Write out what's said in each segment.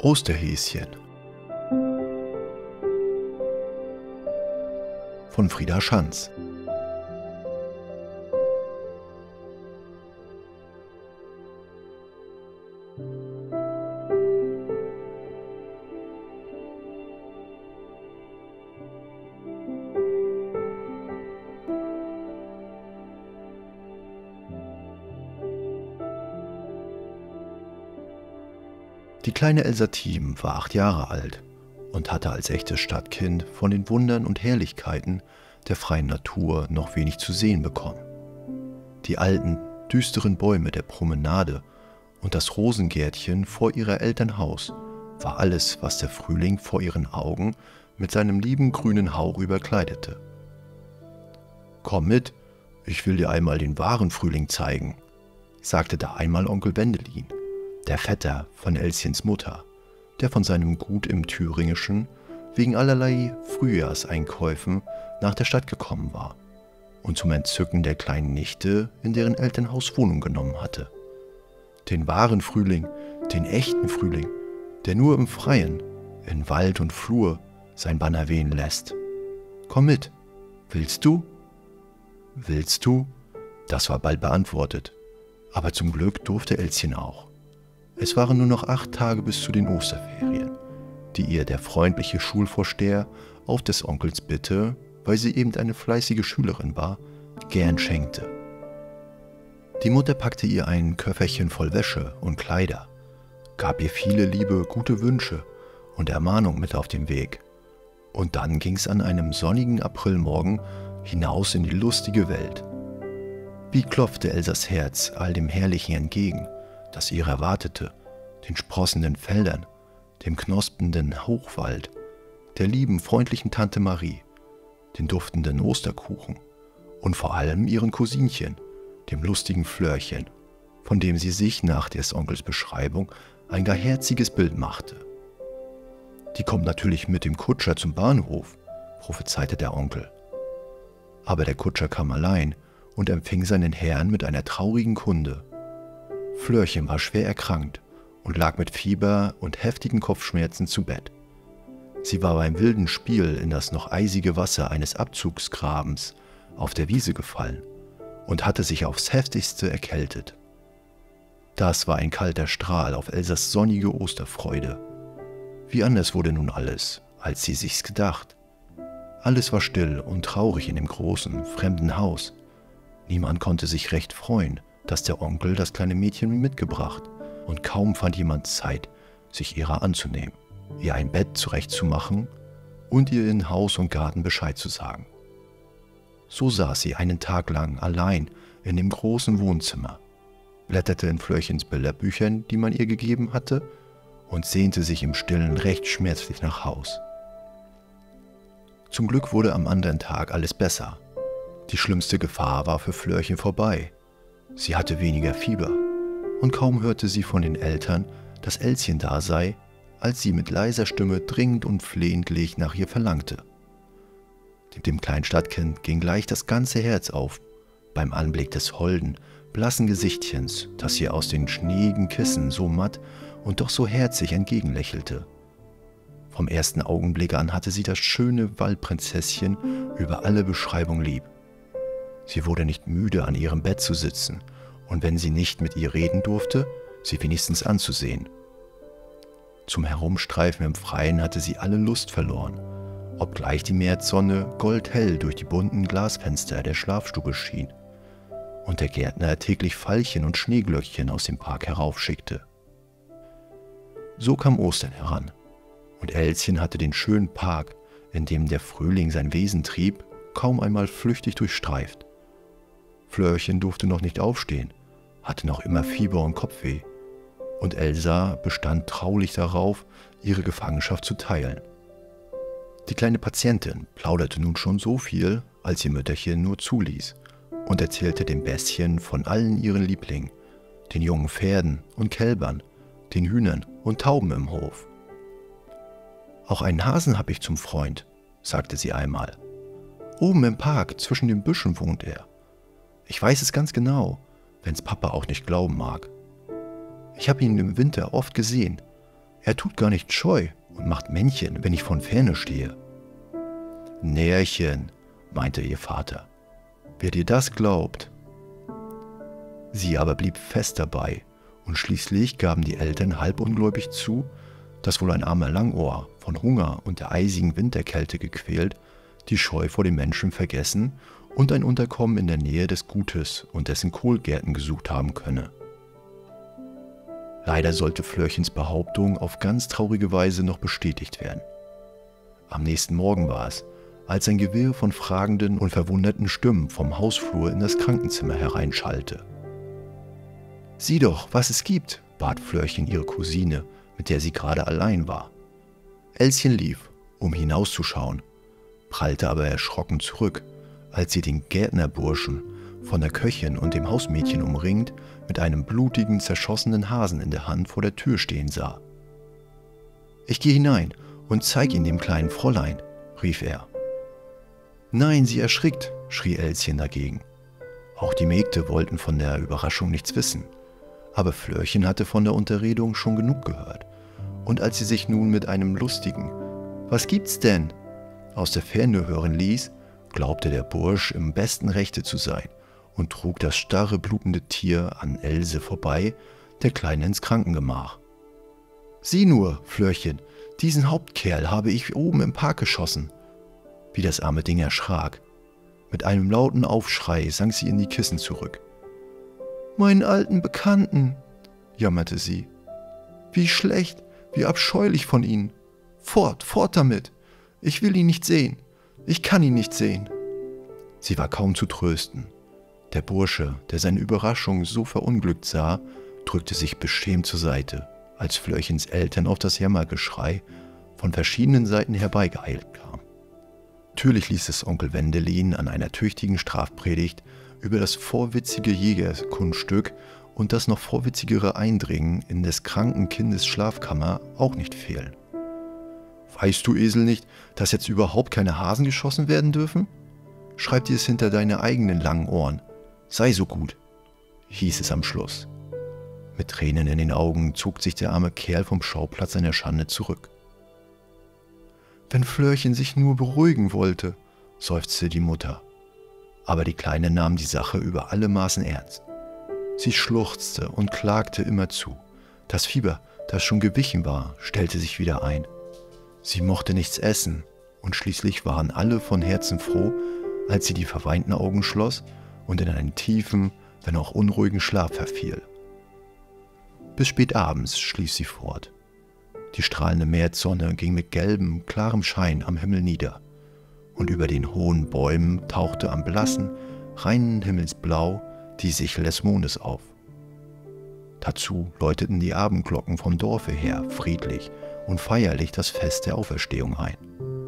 Osterhäschen von Frieda Schanz. Die kleine Elsa Thiem war 8 Jahre alt und hatte als echtes Stadtkind von den Wundern und Herrlichkeiten der freien Natur noch wenig zu sehen bekommen. Die alten, düsteren Bäume der Promenade und das Rosengärtchen vor ihrer Eltern Haus war alles, was der Frühling vor ihren Augen mit seinem lieben grünen Hauch überkleidete. »Komm mit, ich will dir einmal den wahren Frühling zeigen«, sagte da einmal Onkel Wendelin, der Vetter von Elschens Mutter, der von seinem Gut im Thüringischen wegen allerlei Frühjahrseinkäufen nach der Stadt gekommen war und zum Entzücken der kleinen Nichte in deren Elternhaus Wohnung genommen hatte. Den wahren Frühling, den echten Frühling, der nur im Freien, in Wald und Flur sein Banner wehen lässt. Komm mit, willst du? Willst du? Das war bald beantwortet, aber zum Glück durfte Elschen auch. Es waren nur noch 8 Tage bis zu den Osterferien, die ihr der freundliche Schulvorsteher auf des Onkels Bitte, weil sie eben eine fleißige Schülerin war, gern schenkte. Die Mutter packte ihr ein Köfferchen voll Wäsche und Kleider, gab ihr viele liebe, gute Wünsche und Ermahnung mit auf den Weg. Und dann ging's an einem sonnigen Aprilmorgen hinaus in die lustige Welt. Wie klopfte Elsas Herz all dem Herrlichen entgegen, das ihr erwartete, den sprossenden Feldern, dem knospenden Hochwald, der lieben, freundlichen Tante Marie, den duftenden Osterkuchen und vor allem ihren Cousinchen, dem lustigen Flörchen, von dem sie sich nach des Onkels Beschreibung ein gar herziges Bild machte. Die kommt natürlich mit dem Kutscher zum Bahnhof, prophezeite der Onkel. Aber der Kutscher kam allein und empfing seinen Herrn mit einer traurigen Kunde. Flörchen war schwer erkrankt und lag mit Fieber und heftigen Kopfschmerzen zu Bett. Sie war beim wilden Spiel in das noch eisige Wasser eines Abzugsgrabens auf der Wiese gefallen und hatte sich aufs heftigste erkältet. Das war ein kalter Strahl auf Elsas sonnige Osterfreude. Wie anders wurde nun alles, als sie sich's gedacht. Alles war still und traurig in dem großen, fremden Haus. Niemand konnte sich recht freuen, dass der Onkel das kleine Mädchen mitgebracht, und kaum fand jemand Zeit, sich ihrer anzunehmen, ihr ein Bett zurechtzumachen und ihr in Haus und Garten Bescheid zu sagen. So saß sie einen Tag lang allein in dem großen Wohnzimmer, blätterte in Flörchens Bilderbüchern, die man ihr gegeben hatte, und sehnte sich im Stillen recht schmerzlich nach Haus. Zum Glück wurde am anderen Tag alles besser. Die schlimmste Gefahr war für Flörchen vorbei. Sie hatte weniger Fieber, und kaum hörte sie von den Eltern, dass Elschen da sei, als sie mit leiser Stimme dringend und flehentlich nach ihr verlangte. Dem kleinen Stadtkind ging gleich das ganze Herz auf beim Anblick des holden, blassen Gesichtchens, das ihr aus den schneeigen Kissen so matt und doch so herzig entgegenlächelte. Vom ersten Augenblick an hatte sie das schöne Waldprinzesschen über alle Beschreibung lieb. Sie wurde nicht müde, an ihrem Bett zu sitzen, und wenn sie nicht mit ihr reden durfte, sie wenigstens anzusehen. Zum Herumstreifen im Freien hatte sie alle Lust verloren, obgleich die Märzsonne goldhell durch die bunten Glasfenster der Schlafstube schien und der Gärtner täglich Veilchen und Schneeglöckchen aus dem Park heraufschickte. So kam Ostern heran, und Elschen hatte den schönen Park, in dem der Frühling sein Wesen trieb, kaum einmal flüchtig durchstreift. Flörchen durfte noch nicht aufstehen, hatte noch immer Fieber und Kopfweh, und Elsa bestand traulich darauf, ihre Gefangenschaft zu teilen. Die kleine Patientin plauderte nun schon so viel, als ihr Mütterchen nur zuließ, und erzählte dem Bäschen von allen ihren Lieblingen, den jungen Pferden und Kälbern, den Hühnern und Tauben im Hof. »Auch einen Hasen habe ich zum Freund«, sagte sie einmal. »Oben im Park, zwischen den Büschen wohnt er. Ich weiß es ganz genau, wenn's Papa auch nicht glauben mag. Ich habe ihn im Winter oft gesehen. Er tut gar nicht scheu und macht Männchen, wenn ich von Ferne stehe. Närchen, meinte ihr Vater. Wer dir das glaubt. Sie aber blieb fest dabei, und schließlich gaben die Eltern halbungläubig zu, dass wohl ein armer Langohr, von Hunger und der eisigen Winterkälte gequält, die Scheu vor den Menschen vergessen und ein Unterkommen in der Nähe des Gutes und dessen Kohlgärten gesucht haben könne. Leider sollte Flörchens Behauptung auf ganz traurige Weise noch bestätigt werden. Am nächsten Morgen war es, als ein Gewirr von fragenden und verwunderten Stimmen vom Hausflur in das Krankenzimmer hereinschallte. »Sieh doch, was es gibt«, bat Flörchen ihre Cousine, mit der sie gerade allein war. Elschen lief, um hinauszuschauen, prallte aber erschrocken zurück, als sie den Gärtnerburschen, von der Köchin und dem Hausmädchen umringt, mit einem blutigen, zerschossenen Hasen in der Hand vor der Tür stehen sah. »Ich gehe hinein und zeig ihn dem kleinen Fräulein«, rief er. »Nein, sie erschrickt«, schrie Elschen dagegen. Auch die Mägde wollten von der Überraschung nichts wissen, aber Flörchen hatte von der Unterredung schon genug gehört, und als sie sich nun mit einem lustigen »Was gibt's denn?« aus der Ferne hören ließ, glaubte der Bursch im besten Rechte zu sein und trug das starre, blutende Tier an Else vorbei, der Kleinen ins Krankengemach. »Sieh nur, Flörchen, diesen Hauptkerl habe ich oben im Park geschossen«, wie das arme Ding erschrak. Mit einem lauten Aufschrei sank sie in die Kissen zurück. »Meinen alten Bekannten«, jammerte sie. »Wie schlecht, wie abscheulich von Ihnen. Fort, fort damit. Ich will ihn nicht sehen. Ich kann ihn nicht sehen.« Sie war kaum zu trösten. Der Bursche, der seine Überraschung so verunglückt sah, drückte sich beschämt zur Seite, als Flörchens Eltern auf das Jammergeschrei von verschiedenen Seiten herbeigeeilt kamen. Natürlich ließ es Onkel Wendelin an einer tüchtigen Strafpredigt über das vorwitzige Jägerkunststück und das noch vorwitzigere Eindringen in des kranken Kindes Schlafkammer auch nicht fehlen. »Weißt du, Esel, nicht, dass jetzt überhaupt keine Hasen geschossen werden dürfen? Schreib dir es hinter deine eigenen langen Ohren. Sei so gut«, hieß es am Schluss. Mit Tränen in den Augen zog sich der arme Kerl vom Schauplatz seiner Schande zurück. »Wenn Flörchen sich nur beruhigen wollte«, seufzte die Mutter. Aber die Kleine nahm die Sache über alle Maßen ernst. Sie schluchzte und klagte immerzu. Das Fieber, das schon gewichen war, stellte sich wieder ein. Sie mochte nichts essen, und schließlich waren alle von Herzen froh, als sie die verweinten Augen schloss und in einen tiefen, wenn auch unruhigen Schlaf verfiel. Bis spät abends schlief sie fort. Die strahlende Märzsonne ging mit gelbem, klarem Schein am Himmel nieder, und über den hohen Bäumen tauchte am blassen, reinen Himmelsblau die Sichel des Mondes auf. Dazu läuteten die Abendglocken vom Dorfe her friedlich und feierlich das Fest der Auferstehung ein.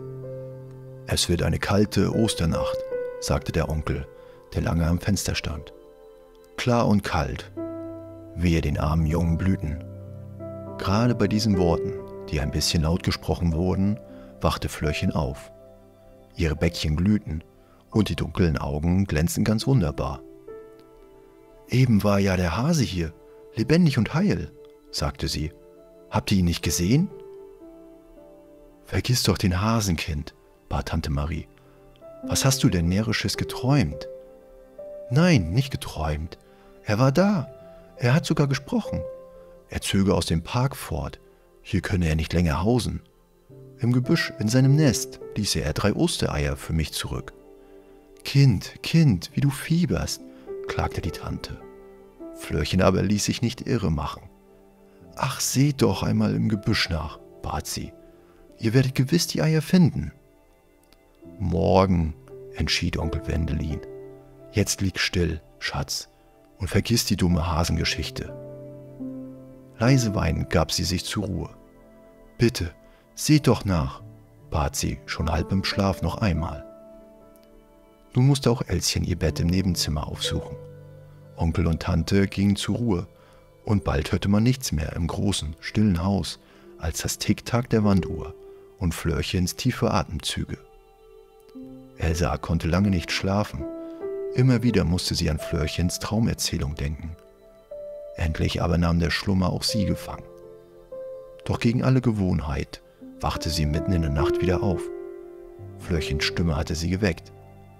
»Es wird eine kalte Osternacht«, sagte der Onkel, der lange am Fenster stand. »Klar und kalt, wehe den armen jungen Blüten.« Gerade bei diesen Worten, die ein bisschen laut gesprochen wurden, wachte Flörchen auf. Ihre Bäckchen glühten und die dunklen Augen glänzten ganz wunderbar. »Eben war ja der Hase hier, lebendig und heil«, sagte sie. »Habt ihr ihn nicht gesehen?« »Vergiss doch den Hasen, Kind«, bat Tante Marie. »Was hast du denn Närrisches geträumt?« »Nein, nicht geträumt. Er war da. Er hat sogar gesprochen. Er zöge aus dem Park fort. Hier könne er nicht länger hausen. Im Gebüsch, in seinem Nest, ließe er 3 Ostereier für mich zurück.« »Kind, Kind, wie du fieberst«, klagte die Tante. Flörchen aber ließ sich nicht irre machen. »Ach, seht doch einmal im Gebüsch nach«, bat sie. »Ihr werdet gewiss die Eier finden.« »Morgen«, entschied Onkel Wendelin. »Jetzt lieg still, Schatz, und vergiss die dumme Hasengeschichte.« Leise weinend gab sie sich zur Ruhe. »Bitte, seht doch nach«, bat sie schon halb im Schlaf noch einmal. Nun musste auch Elschen ihr Bett im Nebenzimmer aufsuchen. Onkel und Tante gingen zur Ruhe, und bald hörte man nichts mehr im großen, stillen Haus als das Tick-Tack der Wanduhr und Flörchens tiefe Atemzüge. Elsa konnte lange nicht schlafen. Immer wieder musste sie an Flörchens Traumerzählung denken. Endlich aber nahm der Schlummer auch sie gefangen. Doch gegen alle Gewohnheit wachte sie mitten in der Nacht wieder auf. Flörchens Stimme hatte sie geweckt.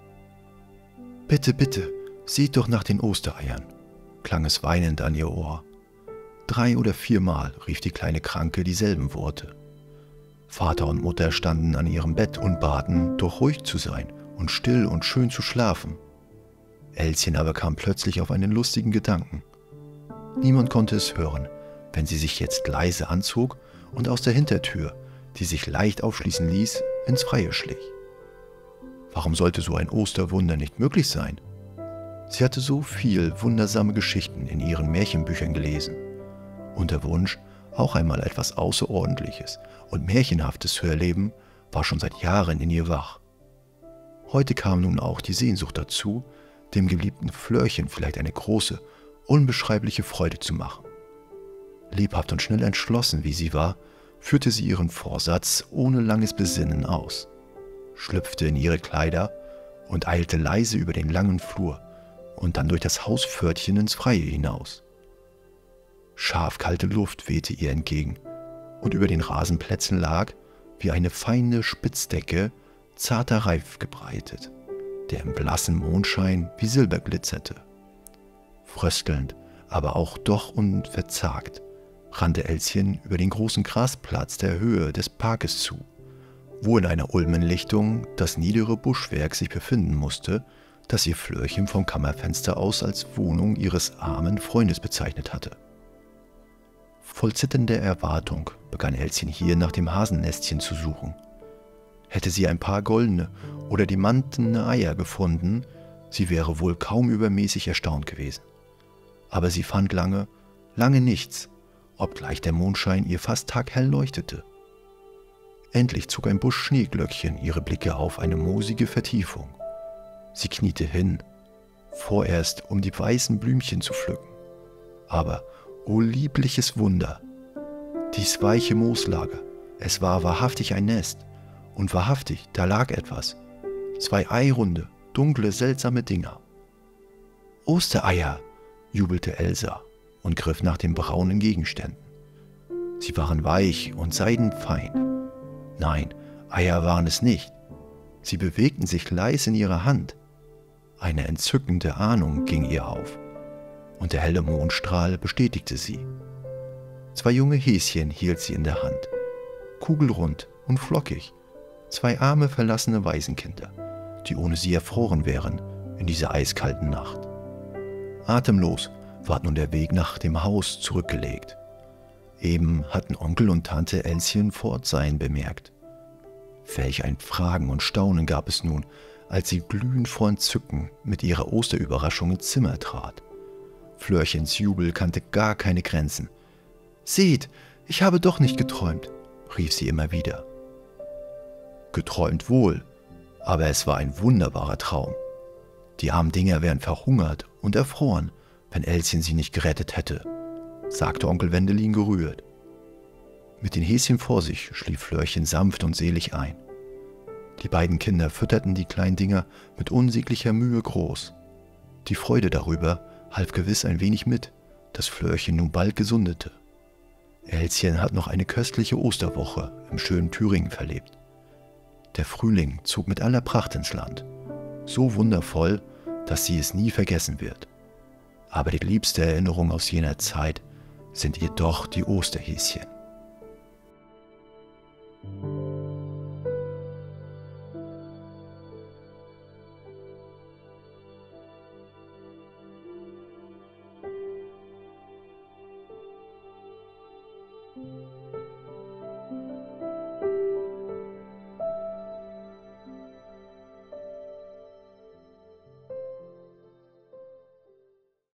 »Bitte, bitte, seht doch nach den Ostereiern«, klang es weinend an ihr Ohr. 3 oder 4 Mal rief die kleine Kranke dieselben Worte. Vater und Mutter standen an ihrem Bett und baten, doch ruhig zu sein und still und schön zu schlafen. Elschen aber kam plötzlich auf einen lustigen Gedanken. Niemand konnte es hören, wenn sie sich jetzt leise anzog und aus der Hintertür, die sich leicht aufschließen ließ, ins Freie schlich. Warum sollte so ein Osterwunder nicht möglich sein? Sie hatte so viel wundersame Geschichten in ihren Märchenbüchern gelesen. Und der Wunsch, auch einmal etwas Außerordentliches und Märchenhaftes zu erleben, war schon seit Jahren in ihr wach. Heute kam nun auch die Sehnsucht dazu, dem geliebten Flörchen vielleicht eine große, unbeschreibliche Freude zu machen. Lebhaft und schnell entschlossen, wie sie war, führte sie ihren Vorsatz ohne langes Besinnen aus, schlüpfte in ihre Kleider und eilte leise über den langen Flur und dann durch das Hauspförtchen ins Freie hinaus. Scharfkalte Luft wehte ihr entgegen, und über den Rasenplätzen lag, wie eine feine Spitzdecke, zarter Reif gebreitet, der im blassen Mondschein wie Silber glitzerte. Fröstelnd, aber auch doch unverzagt, rannte Elschen über den großen Grasplatz der Höhe des Parkes zu, wo in einer Ulmenlichtung das niedere Buschwerk sich befinden musste, das ihr Flörchen vom Kammerfenster aus als Wohnung ihres armen Freundes bezeichnet hatte. Voll zitternder Erwartung begann Elschen hier nach dem Hasennestchen zu suchen. Hätte sie ein paar goldene oder diamantene Eier gefunden, sie wäre wohl kaum übermäßig erstaunt gewesen. Aber sie fand lange, lange nichts, obgleich der Mondschein ihr fast taghell leuchtete. Endlich zog ein Busch Schneeglöckchen ihre Blicke auf eine moosige Vertiefung. Sie kniete hin, vorerst um die weißen Blümchen zu pflücken. Aber, o liebliches Wunder! Dies weiche Mooslager, es war wahrhaftig ein Nest, und wahrhaftig, da lag etwas. 2 eirunde, dunkle, seltsame Dinger. »Ostereier«, jubelte Elsa und griff nach den braunen Gegenständen. Sie waren weich und seidenfein. Nein, Eier waren es nicht. Sie bewegten sich leise in ihrer Hand. Eine entzückende Ahnung ging ihr auf, und der helle Mondstrahl bestätigte sie. 2 junge Häschen hielt sie in der Hand, kugelrund und flockig, 2 arme, verlassene Waisenkinder, die ohne sie erfroren wären in dieser eiskalten Nacht. Atemlos ward nun der Weg nach dem Haus zurückgelegt. Eben hatten Onkel und Tante Elschen Fortsein bemerkt. Welch ein Fragen und Staunen gab es nun, als sie glühend vor Entzücken mit ihrer Osterüberraschung ins Zimmer trat. Flörchens Jubel kannte gar keine Grenzen. »Seht, ich habe doch nicht geträumt«, rief sie immer wieder. Geträumt wohl, aber es war ein wunderbarer Traum. Die armen Dinger wären verhungert und erfroren, wenn Elschen sie nicht gerettet hätte, sagte Onkel Wendelin gerührt. Mit den Häschen vor sich schlief Flörchen sanft und selig ein. Die beiden Kinder fütterten die kleinen Dinger mit unsäglicher Mühe groß. Die Freude darüber half gewiss ein wenig mit, dass Flörchen nun bald gesundete. Elschen hat noch eine köstliche Osterwoche im schönen Thüringen verlebt. Der Frühling zog mit aller Pracht ins Land, so wundervoll, dass sie es nie vergessen wird. Aber die liebste Erinnerung aus jener Zeit sind ihr doch die Osterhäschen.